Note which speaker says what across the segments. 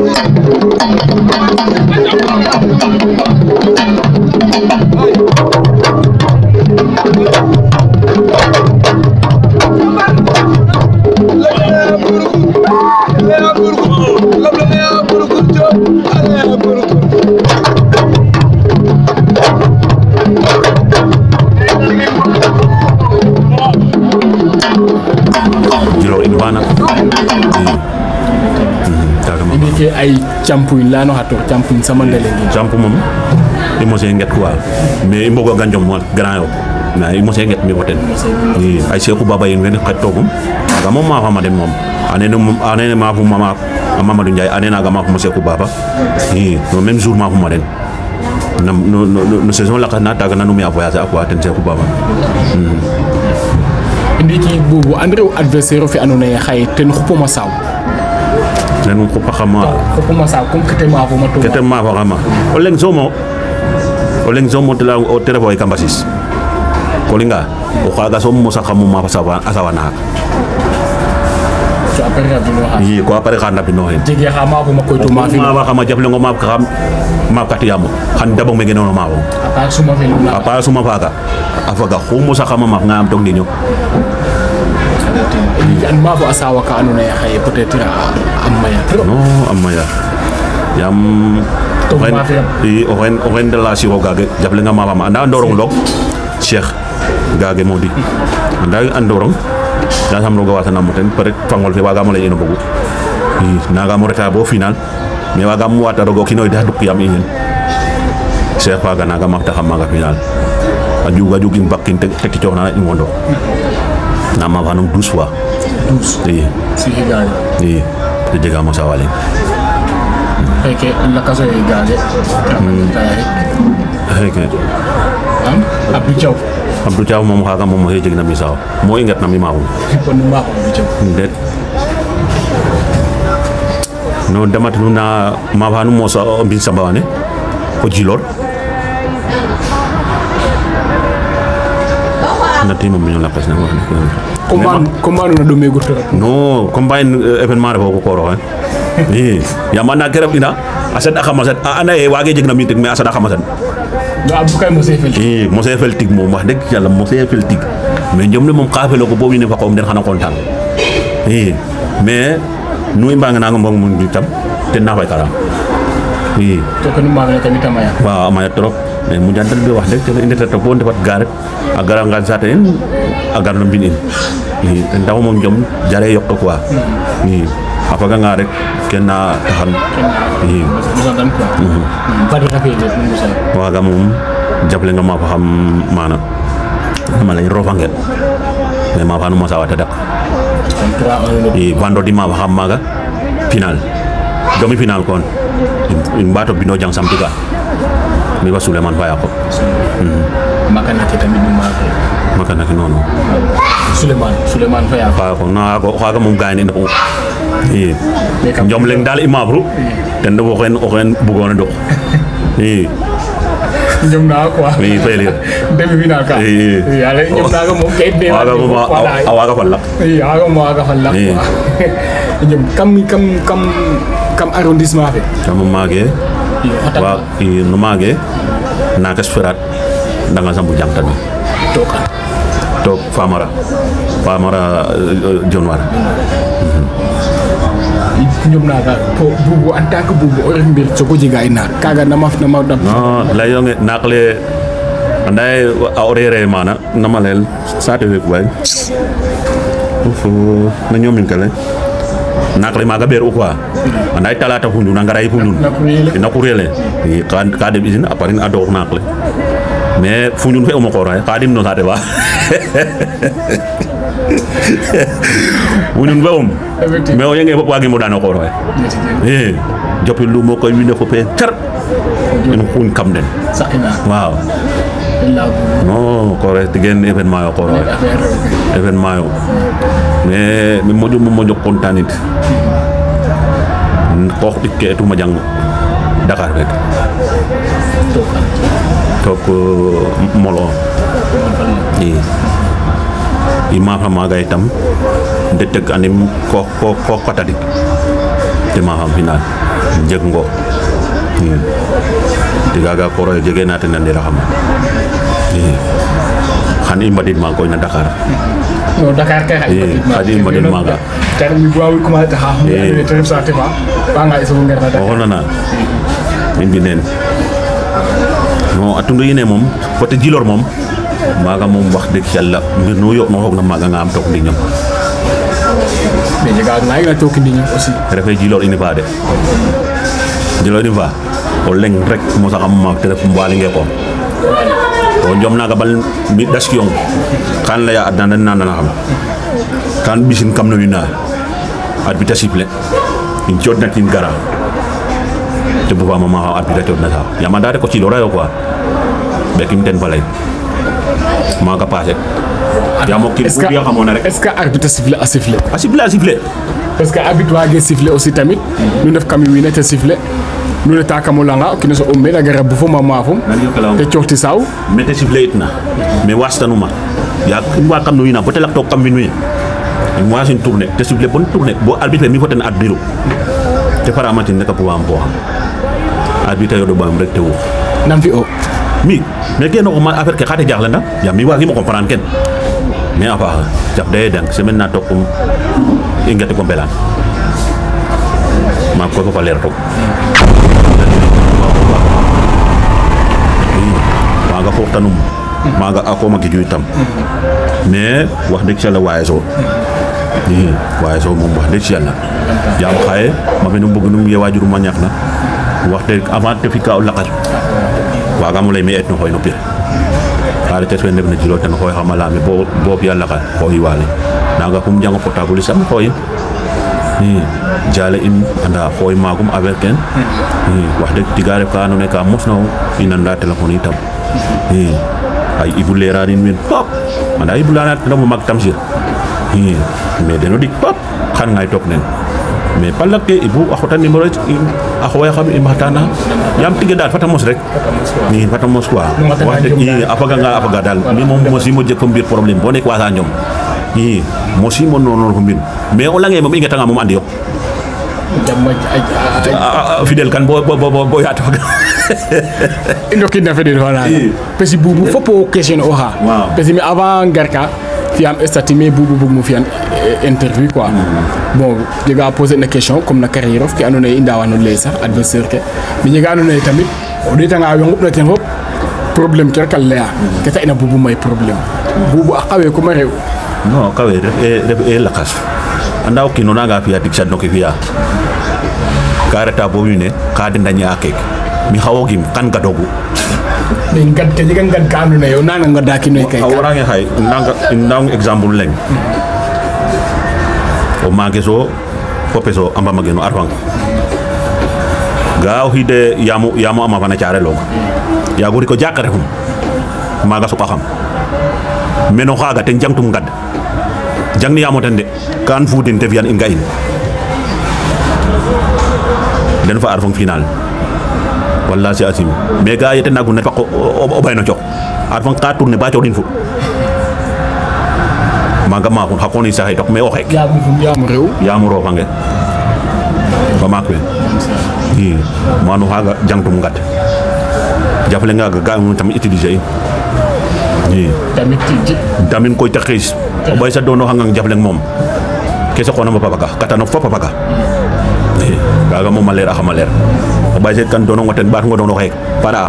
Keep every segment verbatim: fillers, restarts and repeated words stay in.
Speaker 1: ke ay champuin lano hato champuin sama ndele
Speaker 2: champu mom i mo se nget quoi mais i mbogo ganjom mo grand yo na i mo se nget mi hotel ni ay se ko baba yen wen xatogum aga mom ma fama dem mom anene mom anene ma fu mama Mamadou Ndiaye anene aga ma fu mo se ko baba ni no même jour ma fu ma den no no no saison la kana taga nanu mi a voyage akwa ten se ko baba
Speaker 1: ndiki bubu andre adversaire fi anone xay ten xupuma saw
Speaker 2: len ko pakama
Speaker 1: ko kuma sa ko kete ma fo mato
Speaker 2: kete ma fo kama o leng zomo o leng zomo tela o tere boy kambasis ko linga o khaga so mo sa khamu ma sawa asawana
Speaker 1: so apere bino ha
Speaker 2: yi ko apere khanda bino hen
Speaker 1: jige ha ma fo makoy to ma fi
Speaker 2: ma wa kama japle ngo ma kham ma katiyamo khan dabo me genono ma fo
Speaker 1: apa suma fe luna
Speaker 2: apa suma faga afaga khumu sa khama ma ngam tok ninyo
Speaker 1: an ma fo asawa ka anone xay peut-être amaya
Speaker 2: no amaya yam i oren oren de la siro gage japle nga mama anda ndorong lok cheikh gage modi anda andorong da sam roga wata namoten pare fangol fe waga mo lay eno bogu i naga mo reta bo final me waga mo wata rogo kino da duk yam inen cheikh waga naga mafta xam maga final ajuga jugin bakin te te ci na imondo na ma vanum douze fois
Speaker 1: douze
Speaker 2: oui
Speaker 1: si gage
Speaker 2: oui de dega mo sawale
Speaker 1: Heke la kaso e gage
Speaker 2: heke
Speaker 1: am Abdou Thiaw
Speaker 2: Abdou Thiaw mom xaga mom he jegna mi saw mo ingat na mi mawu
Speaker 1: ko no ma ko Abdou Thiaw
Speaker 2: det no damat nu na ma vanu mo sa bin sambawane ko jilor na timo mi la pas na wax
Speaker 1: comment comment na do me gurto
Speaker 2: no combine événement ko ko ro ni ya mana kerap ina asad akamasan ana e wage jegna mi tek mais asad akamasan
Speaker 1: no abou kay mo sefel
Speaker 2: eh mo sefel tig mom wax deug yalla mo sefel tig mais ñom ne mom xafelo ko bo ñu ne fa ko den xana kontan eh mais nu mbang na nga mbong mun di tam te na fay kala eh
Speaker 1: to ko ma nga tamit amaya
Speaker 2: wa amaya trop mais mu jantal bi wax deug te indi ta bo defat garet agara ngal saten agar no binin eh ndaw mom jom jare yok quoi ni apaga nga rek kenna taxan yi
Speaker 1: musan ko bari rafi de musan
Speaker 2: waga mom japle nga ma fa xam mana ma lañ rofangel mais ma fa no sa wata dak e vendredi ma fa xam maga final demi final kon in bato bino jang samtiga mi wa Souleymane Faye ko
Speaker 1: makana ke tamit ni ma ko
Speaker 2: makana ke nono
Speaker 1: Souleymane Souleymane Faye
Speaker 2: ko na ko xaga mom gaani ko i njom leng dal imabru ten do xen o xen bugona dox i
Speaker 1: njom na quoi
Speaker 2: oui fele
Speaker 1: demi final ka i ale njom na ga mom kay de
Speaker 2: waga mo awaga falak
Speaker 1: i aga mo aga falak njom kam kam kam kam arrondissement fe
Speaker 2: kam mage wa i no mage na ka sferat danga sambu jamtan
Speaker 1: toka
Speaker 2: tok famara famara jonwar
Speaker 1: ñom naga ko bubu en tant que bubu o rek mbir soko jiga ina kaga na maf na ma dab
Speaker 2: no la yonge nakle anday a orere mana namalel sate wek way fu na ñomin kale nakle maga ber ou quoi anday talata fu ñu na ngaray fu ñu na ko rele kan ka dem izine aparin ado nakle mais fu ñu fe o mo ko ray qadim no sate ba wunun bawum mais o yenge bop wagi mo dano ko roy eh joppi lu mo koy winde fo pe tar en khun kam den
Speaker 1: sakina
Speaker 2: waaw no ko re tigen événement yo ko roy événement yo mais mi moju mo moju kontanit ko dikke tu ma jang Dakar rek tok molo eh ima fa maga itam de tek anim ko ko ko katadik te ma xam final jeggo digaga koro jege naten ndera xam xan i mbadid ma koy na Dakar
Speaker 1: no Dakar kay
Speaker 2: xadi mbadid maga
Speaker 1: tar mi bo wi kuma ta xam ni te ref sa te fa ba nga iso ngar na
Speaker 2: Dakar na min binen no atundu yene mom côté Djilor mom maga mom wax deug yalla mbir no yok no xok na maga nga am tok ndi ñom
Speaker 1: mais jega na ina tok ndi ñom aussi
Speaker 2: refe Djilor ini ba de Djilor ini ba o leng rek mo sa xam ma téléphone mbali nge ko o njom naga bal mi daskiyon kan la ya adana nana na xam kan bisin kam no wina arbita sible in jodna tin gara te bu ba mama arbita jodna ta ya mandare ko ci lo rayo quoi bekim ten balay maga passé ya mo kil bu ya xamone rek
Speaker 1: est-ce que arbitre sifflé a sifflé
Speaker 2: a sifflé a sifflé
Speaker 1: parce que arbitre wage sifflé aussi tamit ñu def kam wi nete sifflé ñu ne takamulanga kino so umbe la gara bu fo mama fum te ciorti saw
Speaker 2: mete sifflé itna mais wastanuma ya wa kam no wina ko telak to kam winwi moi une tournée te sifflé bonne tournée bo arbitre mi foten adbiro te para matine ka po am bo arbitre yo do bam rek te wo
Speaker 1: nam fi o
Speaker 2: mi mais ke no ko ma affaire ke xate jaxla nda ya mi wagi mo comprendre ken mais apa jap day donc semaine na tokum ingati ko belan ma ko ko leer tok maga ko tanum maga akoma gi juitam mais wax deug ci la waye so ni waye so mom wax deug ci yalla ya ma xaye ma benum bëgg num ye wajuru ma ñax na wax deug avant te fi ka laqal waga mo lay mi et no xoy no pire xale te fen na ci lo tan xoy xamala mi bo bo yalla ka xoy walé naga kum jang portable sam xoy ni jale in anda xoy magum avec ken ni wax deug tigare ka no ne ka mosno inanda telephone itam ni ay ibu leranin min pop anda ibu lanat la mo mag tamsir ni mais deno dik pop xan ngay tok nen mais palake ibu akhota numéro akhway xam imatana yam tige dal fatamos rek ni fatamos quoi wax ni apaga nga apaga dal ni mom mosi mo jek mbir problème bo nek wasa ñom ni mosi mo non ko mbir mais o langé mom ingata nga mom andi yo fidèle kan bo bo bo bo yato
Speaker 1: ino kidna fidèle wala pesi bubu fopo question o ha pesi mi avant garka fiam statime bubu bug mu fian interview quoi bon diga poser une question comme na carrière of ki anone inda wanu lay sax adversaire ke mi diga anone tamit o dita nga yongu na ten hop problème ke kal laya ke ta ina bubu may problème bubu akawe ko ma rew
Speaker 2: non kawe ref e lakas andaw ki nona ga fiya diksad no ki fiya karata bo ne ka de ndanya akek mi xawogim kan ga dogu
Speaker 1: men gad ke diga gad ka anone yo nana nga daki noy kay
Speaker 2: awara nga hay nanga ndang exemple leng o mageso popeso amba mageno arwang gaaw hide yamu yamu ama bana ciare log ya gori ko jakare hum maga so xam meno xaga te jangtum gad jangni yamu tande kan fudin te fian inga in den fa arfong final walla ci asim mais ga yete nagu ne fa o bayno cok arfong ka tourner ba codin fu maga ma ko hakoni sahay tok me o xek
Speaker 1: yamu yamu rew
Speaker 2: yamu ro fange ba makwe ni manu haga jangtum gat jafale nga ga mu tam utiliser ni
Speaker 1: tamit ci
Speaker 2: damin koy taxis o bay sa dono hanga jafale mom kessa ko na ma papa kata no papa papa ni ga mo malera xamaler o bay set kan dono ngoten bat ngo dono xek para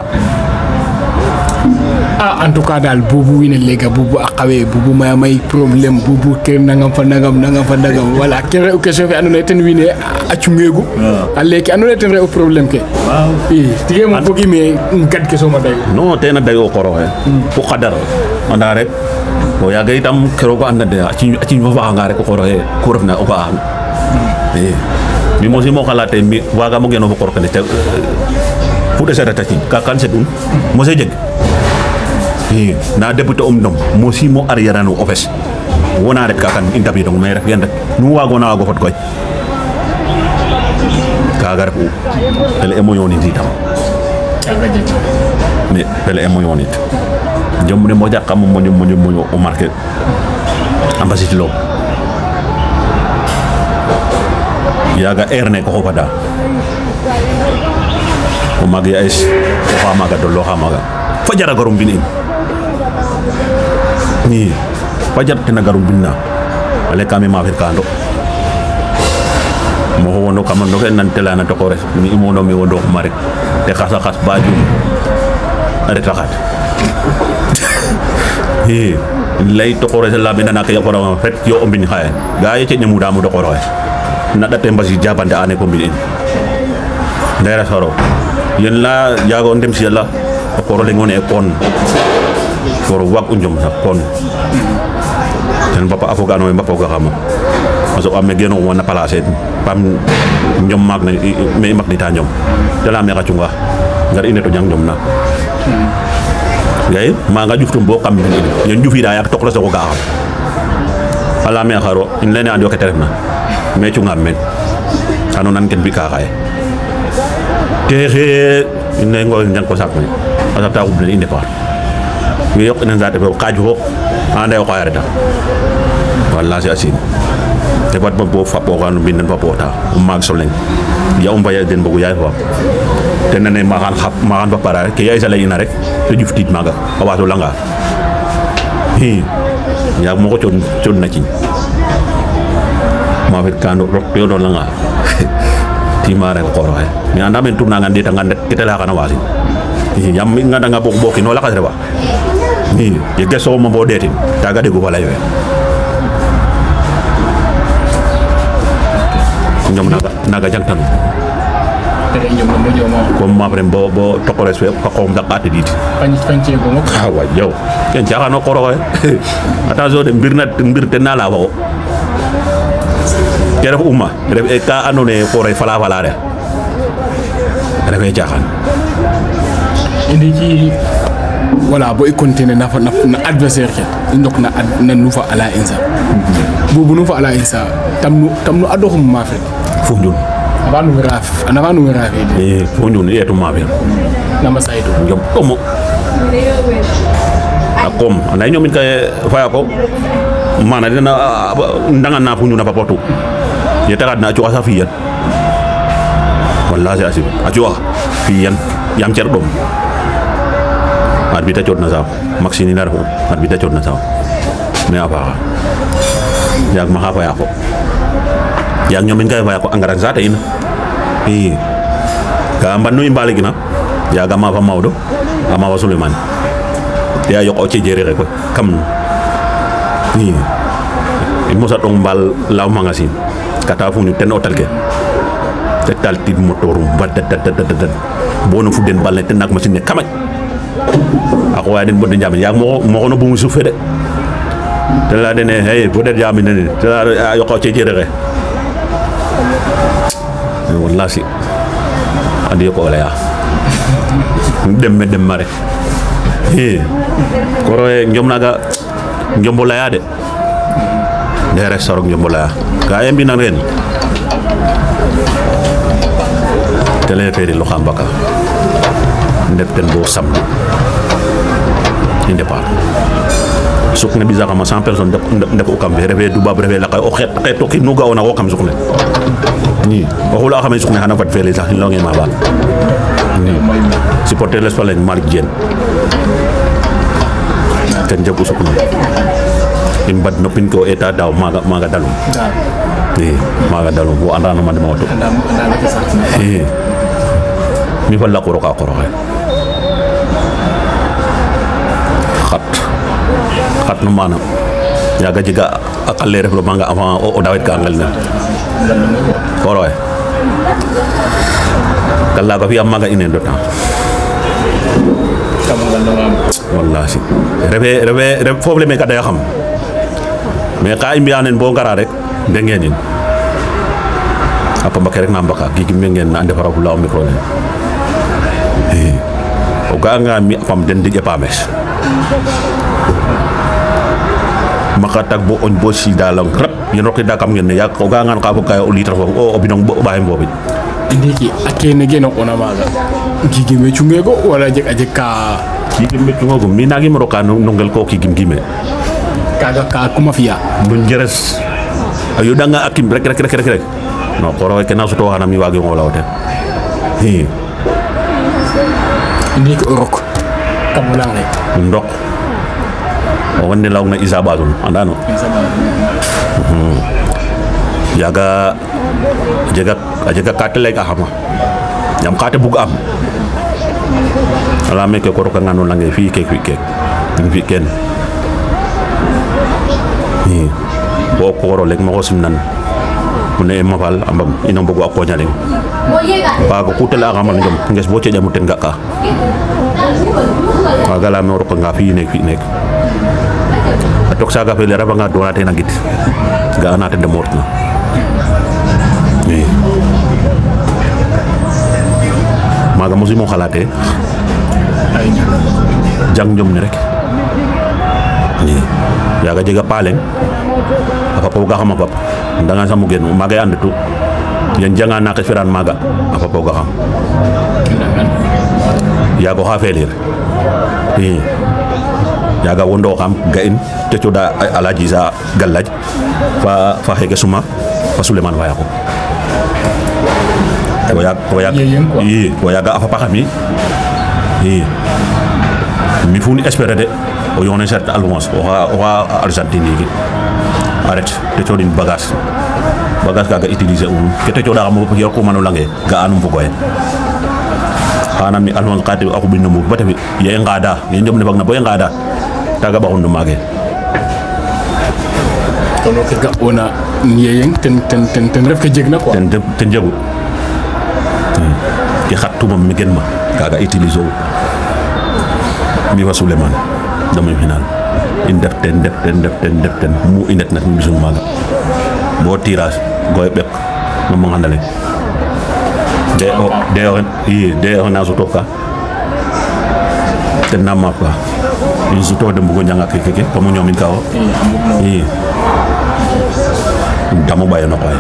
Speaker 1: ah en tout cas dal bubu wine lega bubu akawe bubu may may problème bubu ker nangam fa nangam nangam fa nangam wala kere occasion fi anone ten wine accu megu alle ki anone ten re problème ke
Speaker 2: waaw
Speaker 1: eh tige mo fogi me gad ke so ma day
Speaker 2: non tena dayo ko rohe ko qadar anda rek bo ya gay tam kero ko andade ci ci mo fa nga rek ko rohe ko refna o ba eh mi mo si mo xalaté mi waga mo geno ko ko ne te fu de sa tati ka kan se dun mo se jeg eh na député om dom mo si mo arrière no office wona rek ka kan interview dong may rek yanda nu wago na wago fot koy ka gar fu ele emo yoni ditam mais ele emo yoni jom ne mo jakam mo mo mo o marqué ambassade lo yaga erne ko fada o magi ais o fa maga do lo ha maga fajara garum binin ni fajar tena garum binna ale kami ma kando mo wono kamando ke nan telana to kores mi imono mi wondo marek te khasa khas baju are takat he lay to kores la bina na kay ko fet yo ombin khaye gaay ci nyamu damu do koroy na da temba si jabande ane ko mbin ndera soro yen la jago ndem si yalla ko ro le ngone kon for wak unjum sa kon ten papa afogano e mbappo ga xama parce que am geno wona placer pam ñom mag na me mag ni ta ñom de la me xa cunga ngar ine to jang ñom na ngay ma nga juftum bo xam ni ñen jufi da yak tokla so ko ga xam ala me xaro in lene andi ko teref na me cunga men anu nan ken bi ka xay te xe ine ngo ñang ko sak ni asa ta ubne inde par wi yok nen zate ko xaju ko ande ko yarata wallahi asin te bat bo fa bo kan bin ba pota mag solen ya um bayal den bogu yaay fa te nene ma kan xap ma kan ba para ke yaay sala ina rek te juftit maga awato langa hi ya mo ko ton ton na ci ma fet kan rok yo don langa ti mare ko roy mi anda men turna ngande ta ngande kitela kana wasi yam ngada nga bok boki no la ka reba ni ye gesso mo bo detin taga de go wala yo ñom naga naga jangtan
Speaker 1: tere ñom mo jomo
Speaker 2: ko ma prem bo bo tokores fe ko ko dakkat dit
Speaker 1: fañ fañce go mo
Speaker 2: ha wa yow ken jaxa no koro ata zo de mbirna mbir te na la wa kere umma ref e ka anone ko ray fala fala re ref e jaxan
Speaker 1: indi ci voilà bo continuer na fa na adversaire ke ndok na na nufa ala insa bubu nufa ala insa tamnu tamnu adoxum ma fe
Speaker 2: fondun
Speaker 1: aba nu raf ana ba nu raf
Speaker 2: e fondun e to ma be
Speaker 1: na ma sayto
Speaker 2: jom tomo akom ana ñomin kay faya ko mana dina ndanga na fundu na papotu ye tagat na ci asa fiyan wallahi asib aci wax fiyan yam cer dom arbita jot na saw maxini na rafo arbita jot na saw me apa yak ma xafa yako yak ñomin kay faya ko angaran zata ina i ga mbanu imbale gina ya ga ma fa mawdo ama wa suleiman ya yok o ci jere rek kam ni musa tong bal law magasin kata fu ñu ten hotel ke te tal tit motorum badadadadad bono fu den balle ten nak machine kamaj ako wa den bodde jam yak mo mo no bu mu soufé de te la dene hey bodde jam ne te la yok o ci jere rek wallahi andi ko la ya dem me dem mare eh koro ñom naga ñombo la ya de de restaurant ñombo la ga yambi na ren tele feri lo xambaka ndep ten bo samedi inde par sukne bizarre ma cent personnes ndep o kambe reve du bab reve la kay o xet xet to ki nu gaona ko kam sukne ni waxu la xamé sukne xana fat fele sax lo ngeen ma ba ni supporter l'Espagne Malik Diène kan jabu sukna in bad no pin ko eta daw maga maga dalum ni maga dalum bo andana man ma to eh mi fa la ko roka ko roka khat khat no manam ya ga jiga akalle ref lo manga avant o dawet ka ngal na ko roy kala ko fi am maga inen do temps wallahi rebe rebe rebe problème ka day xam mais ka imbi anen bo ngara rek de ngeen apa mbake rek na mbaka gi gi ngeen na ande fara bu la o micro eh o ga nga mi pam den di pames maka tak bo on bo si dalang rap yen rokki da kam ngeen ya ko ga ngan ka ko kay o litre fo o binong bo baay mbobi
Speaker 1: ndiki akene geno ona maga gigi me chungego wala jek aje ka
Speaker 2: gigi me chungego mi nagi mo roka nongel ko ki gim gime
Speaker 1: kaga ka kuma fiya
Speaker 2: bun jeres ayo danga akim rek rek rek rek no koro ke na soto hana mi wagi ngola wote hi
Speaker 1: ndi ko rok kam lang rek
Speaker 2: ndok o wonde lawna isa badul andano yaga jega jega kate lek ahama jam kate bug am ala me ke ko roka ngano lange fi ke fi ke fi ken ni bo ko ro lek ma ko simnan mune ma fal ambam ino bogo ko nyale ba ko kutela ahama ngam nges bo ci jamu ten gaka agala me roka nga fi nek fi nek atok saga fe le raba nga do na te nagit ga na te de mortna maga musi mo xalaté jang ñom ni rek ni yaga jega paleng apa ko ga xama pap da nga samu genn maga and tu yen janga na ka firan maga apa ko ga xam yago ha felir ni yaga wondo xam gain te to da alaji za galaj fa fa hege suma fa Suleiman waya ko Boya boya i boya ga afa pakami i mi funi espérer de o yone certain allowance o o Argentine gi arrête te to din bagage bagage ka ga utiliser um ke te to da mo yo ko manu lange ga anum fu koy xana mi allowance qati aku bin mo batabi ye ngada ye ndom ne bag na boy ngada taga ba hundu mage
Speaker 1: tono ke ga ona yeyeng ten ten ten ten ref ke jegna quoi
Speaker 2: ten ten jegu ki xatuma mi gen ma kaga utiliser mi wa Suleiman dama final in def ten def ten def ten def ten mu inet nak mi sun maga bo tirage goy bek no mo ngandale de o de o yi de o na zoto ka ten na ma pa in zoto de mbugo nyanga ke ke ko mo nyomin kawo yi dama bayo no koy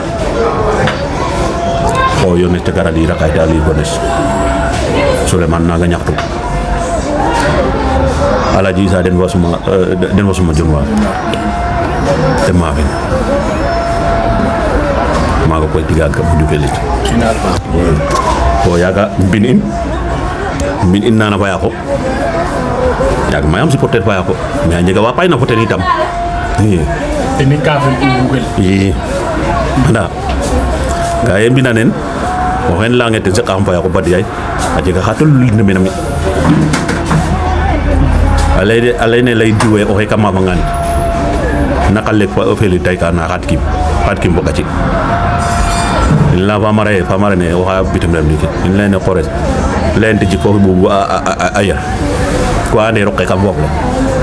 Speaker 2: o yone te gara li rakay dali bones Suleiman naga ñaxtu alaji isa den wasuma den wasuma jonwa te mafin maga koy tiga ka budu felit
Speaker 1: finalement
Speaker 2: o yaga bin in bin in nana fa yako yaga mayam supporter fa yako mais ñega wa pay na fotel itam ni
Speaker 1: ni ka fa google
Speaker 2: yi nda gaay binanen o hen langue te zakam fa ko badi ay ajega khatul ne menami alay de alay ne lay diwe o he kama mangan nakal lek fa o feli tay ka na khat kim khat kim bokati la va mare fa mare ne o ha bitum dem ni in len ne xores len ci ko bu aya ko ane rokke kam bok la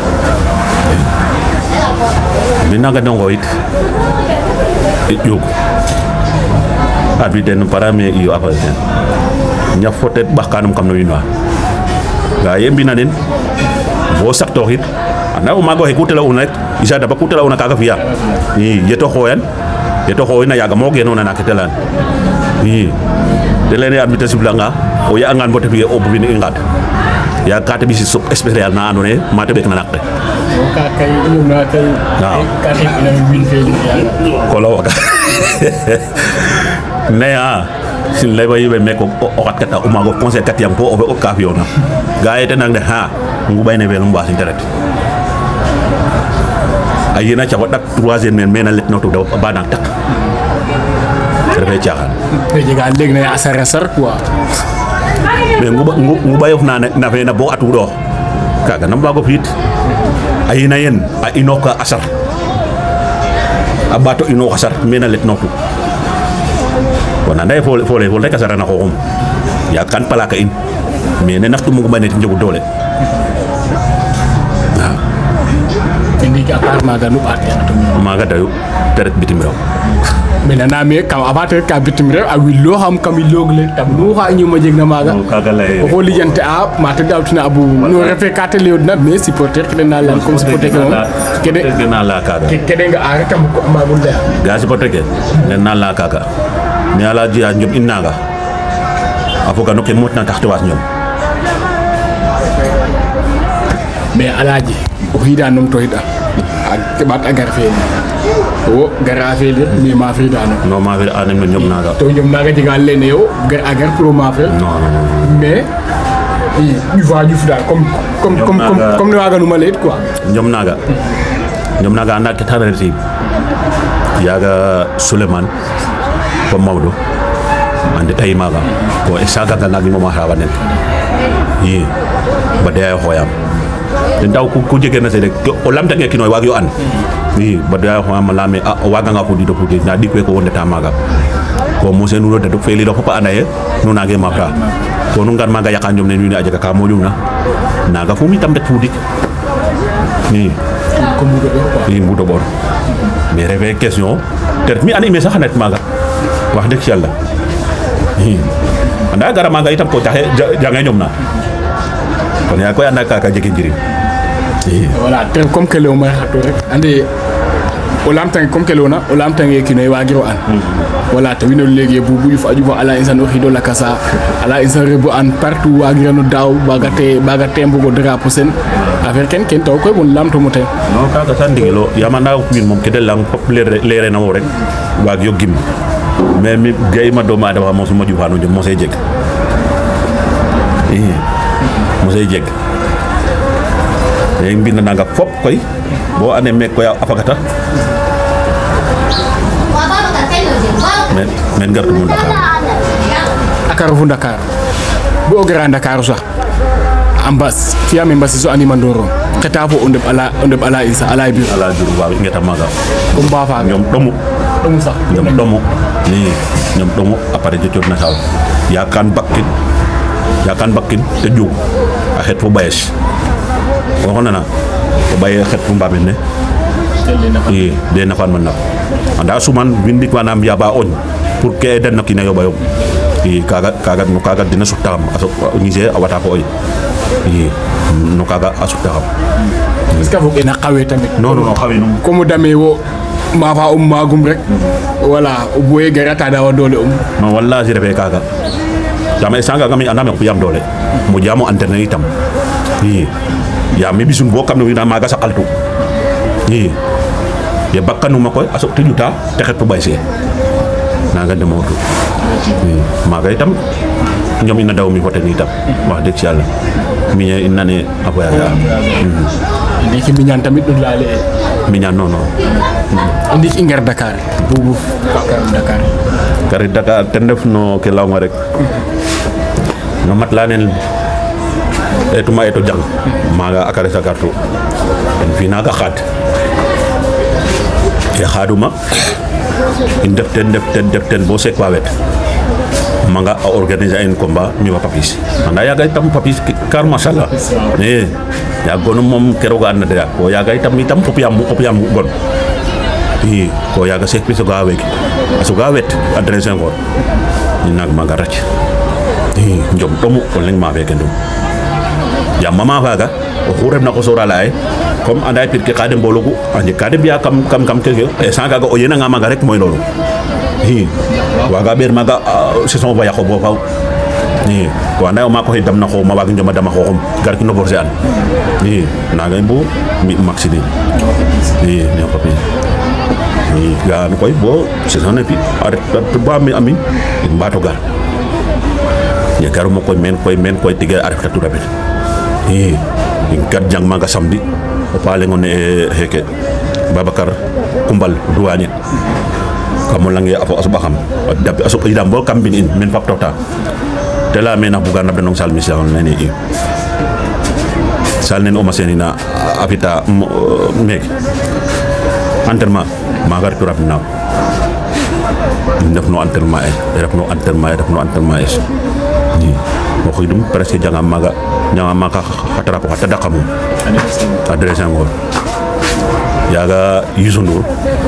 Speaker 2: binaga dongo it yogo abi den parame iyo afasen nya fotet bakanum kam no winwa ga yembi na den bo sakto hit ana o mago he kutela unak isa da bakutela unak kaga fiya ni yeto xoyan yeto xoyna yaga mo geno na naketelan ni de lene arbitre siblanga o ya ngan bote fiye o bu ni ngat ya kate bi ci spécial na andone mate bek na nakte
Speaker 1: o ka kay ñu na kay ka te ina win fe
Speaker 2: ko la waka nea sin leba yibe meko o kat kata o mago conseil kat yam po o ka fiona gaay te nak de ha ngu bayne be ngwa sin teret ayina ci wadak troisième men mena let noto do ba nak tak refe tiaxan
Speaker 1: te jega leg na asar asar quoi
Speaker 2: mais ngu ngu bayof na na fe na bo atu do kaga nam bago fit ayina yen a inoka asar abato ino asar mena let noto wana nday fo fo fo rek asara na ko ya kan palaka in mais ne naktu mu banet njogu dole ah
Speaker 1: indi ka par maga nu baate
Speaker 2: maga dayu deret bitim rew
Speaker 1: mais na me kam avate ka bitim rew a wi lo xam kam logle tam nu xa ñu ma jeg na maga
Speaker 2: kaga lay
Speaker 1: ko lijante a ma ta dawtina abu no refe ka te lew na mais supporter ke na lan comme supporter ke
Speaker 2: kede kede na la kaga
Speaker 1: kede nga a rek kam ko amagul da
Speaker 2: ga supporter ke na la kaga ni ala ji ñom inaga afoga no ke motna taxte was ñom
Speaker 1: mais alaji o hida num to hida ak keɓat a gar fe wo gara fe le mais ma fe dano
Speaker 2: non ma fe anem no ñom naga
Speaker 1: to ñom naga diga lene yo gar a gar pro ma fe
Speaker 2: non non
Speaker 1: mais i jufa juf dal comme comme comme comme ne waga numa leet quoi
Speaker 2: ñom naga ñom naga anda ke tarati yaga Souleymane ko Mawdo ande tay maga ko e saga ga nagi mama hawa nen yi ba de hoyam ndaw ku ku jege na se rek o lamta ngeki noy wag yo an yi ba de hoyam lame a waga nga ko di do ko na di ko wonde ta maga ko mo se nuno de do feli do papa anaye no nage mafta ko no ngar maga yakan jom ne ni ajaga ka mo na naga fu mi tam de fudi ni
Speaker 1: ko mu do
Speaker 2: ni mu do bor mais reve question ter mi ani me sax net maga wax dëgg yàlla anda gara maga itam ko taxe jange ñom na kon ya koy anda ka ka jege njiri
Speaker 1: voilà te comme que le ma xato rek andi o lamtang comme que lona o lamtang e kinoy wagiro an voilà to wino legi bu bu fa aju ala insan o xido la kasa ala insan rebu an partout wagiro no daw bagate bagate mbugo drapeau sen affaire ken ken taw koy bon lamto mo tay
Speaker 2: non ka ka sandigelo yamana min mom kedel lang pop lere na mo rek wag yo gim mais mi gay ma do ma dama mo suma ju fanu mo sey jeg eh mo sey jeg e mbina nanga fop koy bo ane me koy afakata men men gartu mu Dakar
Speaker 1: akar fu Dakar bo gara Dakar sax ambas fi am ambas so ani mandoro xeta fo onde ala onde ala isa ala bi
Speaker 2: ala jur wa ngeta maga
Speaker 1: ko ba fa
Speaker 2: ñom domu
Speaker 1: domu sax
Speaker 2: ñom domu ni ñom domu après de jot na saw ya kan bakkin ya kan bakkin te djou a xet fu bayesh waxona na ko baye xet fu mbamel ne i de na fan man na anda suman windik manam ya ba on pour que den nakina yo bayo i kaga kaga no kaga dina sutam aso nise awata ko oy i no kaga asutam
Speaker 1: est-ce que vous ena xawé tamit
Speaker 2: non non xawé no
Speaker 1: comme damé wo ma fa um magum rek voilà o boye garata da wa dole um
Speaker 2: non wallahi rebe kaga dama sanga gami andame ko yam dole mo jamo antenne itam i ya mi bisun bo kam no ina maga sakaltu i ya bakkanu mako aso tujuta texetu bayse naga de moto i maga itam ñom ina daw mi hote ni itam wax deug ci yalla mi ina ne aboya ya
Speaker 1: indi ci miñan tamit dul laale
Speaker 2: miñan non non
Speaker 1: indi ci ngar Dakar bubu Dakar Dakar
Speaker 2: kari Dakar ten def no ke lawma rek no mat lanen etuma eto jang maga akare sa kartu en fi naga khat ya khaduma in def ten def ten def ten bo sek wawet manga a organiser un combat mi wa papis anda ya gay tam papis kar mashallah eh ya gonu mom keroga na de ko ya gay tam itam kopiam kopiam gon i ko ya ga sek piso ga wek aso ga wet adresse ngor ni nag maga racc i njom tomu ko leng ma be kendum ya mama faga o xurem na ko sora lay comme anda pir ke kadem bologu ande kadem ya kam kam kam ke e sanga ga o yena nga maga rek moy lolu hi waga ber maga saison ba yakobo faw ni ko anda ma ko dam na ko ma wag njoma dama ko gar ki no borse an ni naga mbo mi maxidi ni ne papi ni ga no koy bo saison epi ar ba mi ami mbato gar ya garu mo koy men koy men koy tige arifta tu rabet ni gat jang maga samedi o pale ngone heke Babakar Kumbal duwani kamu langi apa asba xam dab asop idam bo kambin in men fap tota tela mena bugan na benong salmi sal neni i salnen o masenina apita mek entraînement magar turap na def no entraînement e def no entraînement def no entraînement e ni mo xidum presque janga maga nyanga maka xatara ko xata dakamu adresse ngor yaga yusundur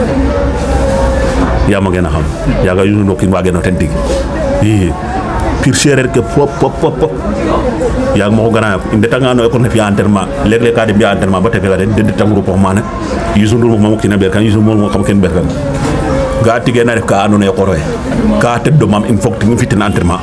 Speaker 2: ya ma gëna xam yaga yusundur ki ma gëna ten dig yi pir serer ke pop pop pop yaga mo ko gëna inde tanga no ko ne fi entraînement leg leg ka dem ya entraînement ba tefe la den de tanguru ko mané yusundur mo mo ki na ber kan yusundur mo xam ken ber kan ga tigé na def ka anu ne ko roy ka teddo mam il faut que ngi fitin entraînement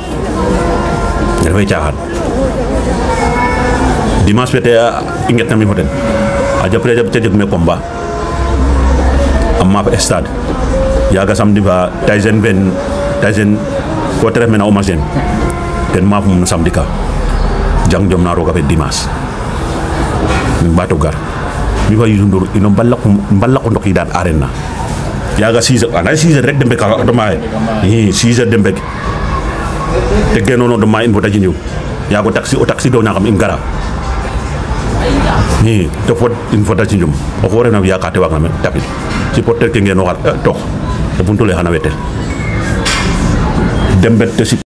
Speaker 2: dafay caaxaan dimanche fete inget tamit hoten aja pre aja jeg me combat amma stade yaga samedi ba Tyson ben Tyson ko tere mena omagen ten ma mum samedi ka jang jom na roga be dimanche bato gar mi fa yundo ino balla ko balla ko ndoki daan arena yaga six ana six rek dembe ka do ma yi six dembe te genono do ma in bota jinyu yago taxi o taxi do na xam im gara ni to fot in fota jinjum o xore na ya ka te wagna me tapit supporter ke ngeno xal tok te buntu le xana wetel dembe te